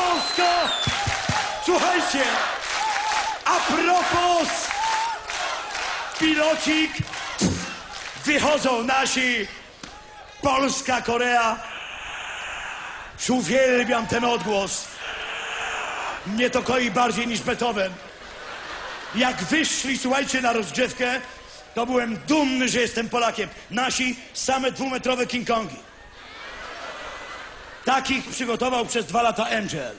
Polska! Słuchajcie, a propos, pilocik, wychodzą nasi, Polska, Korea. Uwielbiam ten odgłos. Mnie to koi bardziej niż Beethoven. Jak wyszli, słuchajcie, na rozgrzewkę, to byłem dumny, że jestem Polakiem. Nasi same 2-metrowe King Kongi. Takich przygotował przez 2 lata Angel.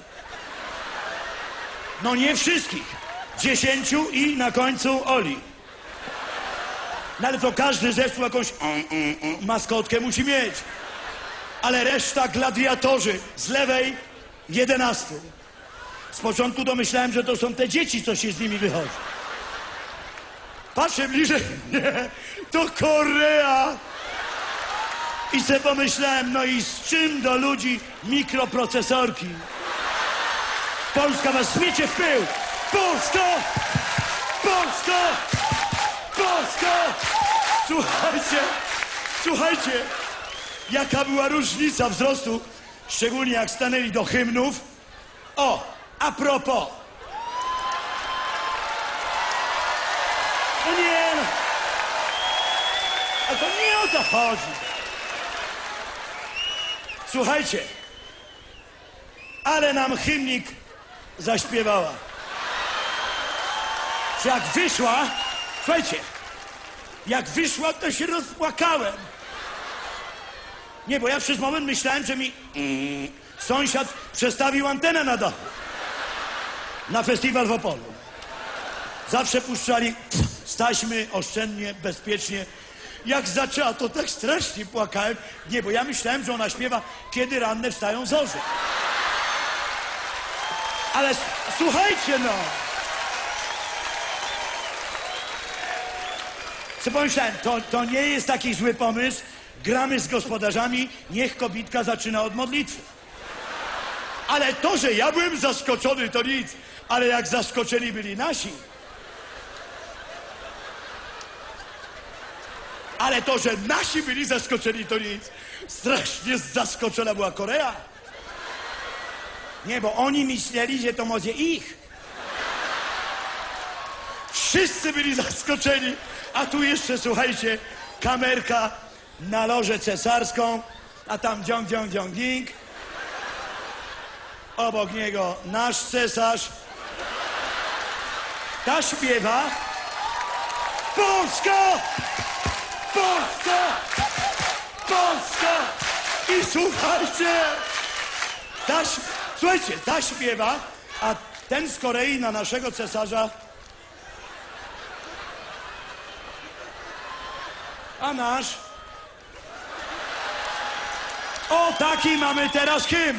No nie wszystkich. 10 i na końcu Oli. No ale to każdy zespół jakąś maskotkę musi mieć. Ale reszta gladiatorzy. Z lewej 11. Z początku domyślałem, że to są te dzieci, co się z nimi wychodzi. Patrzę bliżej, nie, to Korea. I se pomyślałem, no i z czym do ludzi mikroprocesorki? Polska was zmiecie w pył! Polska! Polska! Polska! Słuchajcie, jaka była różnica wzrostu, szczególnie jak stanęli do hymnów. O, a propos. No nie, no. A to nie o to chodzi. Słuchajcie, ale nam hymnik zaśpiewała. Czy jak wyszła, słuchajcie, jak wyszła, to się rozpłakałem. Nie, bo ja przez moment myślałem, że mi sąsiad przestawił antenę na dachu. Na festiwal w Opolu. Zawsze puszczali z taśmy, oszczędnie, bezpiecznie. Jak zaczęła, to tak strasznie płakałem. Nie, bo ja myślałem, że ona śpiewa Kiedy ranne wstają zorze. Ale słuchajcie, no. Co pomyślałem, to nie jest taki zły pomysł. Gramy z gospodarzami, niech kobitka zaczyna od modlitwy. Ale to, że ja byłem zaskoczony, to nic. Ale jak zaskoczeni byli nasi. Ale to, że nasi byli zaskoczeni, to nic. Strasznie zaskoczona była Korea. Nie, bo oni myśleli, że to może ich. Wszyscy byli zaskoczeni. A tu jeszcze, słuchajcie, kamerka na lożę cesarską, a tam dziong, dziong, dziong, ding. Obok niego nasz cesarz. Ta śpiewa Polska! Polska! Polska! I słuchajcie, ta śpiewa, a ten z Korei na naszego cesarza. A nasz. O, taki mamy teraz hymn.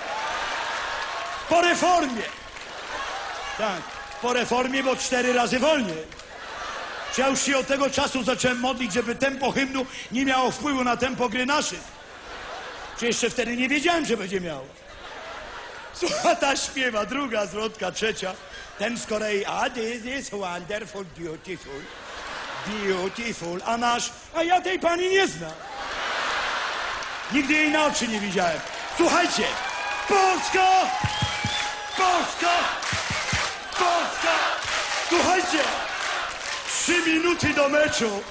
Po reformie. Tak, po reformie, bo 4 razy wolniej. Czy ja już się od tego czasu zacząłem modlić, żeby tempo hymnu nie miało wpływu na tempo gry naszych. Czy jeszcze wtedy nie wiedziałem, że będzie miało. Słucha, ta śpiewa, druga zwrotka, trzecia. Ten z Korei, this is wonderful, beautiful, beautiful. A nasz, a ja tej pani nie znam. Nigdy jej na oczy nie widziałem. Słuchajcie, Polska! Polska! Polska! Słuchajcie, 3 minuty do meczu.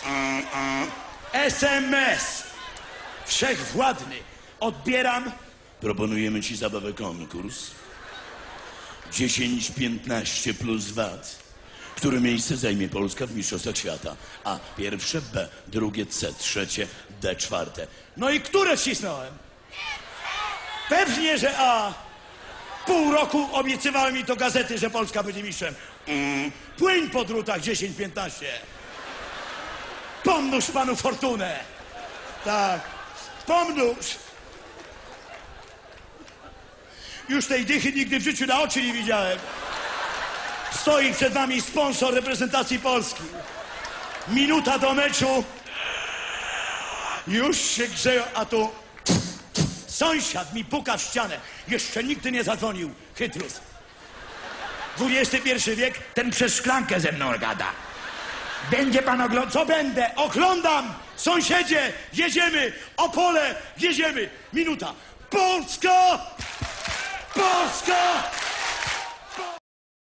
SMS. Wszechwładny. Odbieram. Proponujemy ci zabawę konkurs. 10-15 plus VAT. Które miejsce zajmie Polska w Mistrzostwach Świata? A. Pierwsze, B. Drugie, C. Trzecie, D. Czwarte. No i które wcisnąłem? Pewnie, że A. Pół roku obiecywały mi to gazety, że Polska będzie mistrzem. Płyń po drutach 10-15. Pomnóż panu fortunę. Tak, pomnóż. Już tej dychy nigdy w życiu na oczy nie widziałem. Stoi przed nami sponsor reprezentacji Polski. Minuta do meczu. Już się grzeją, a tu sąsiad mi puka w ścianę. Jeszcze nigdy nie zadzwonił. Chytrus. XXI wiek, ten przez szklankę ze mną gada. Będzie pan oglądał? Co będę? Oglądam! Sąsiedzie, jedziemy! Opole, jedziemy! Minuta. Polska! Polska! Polska!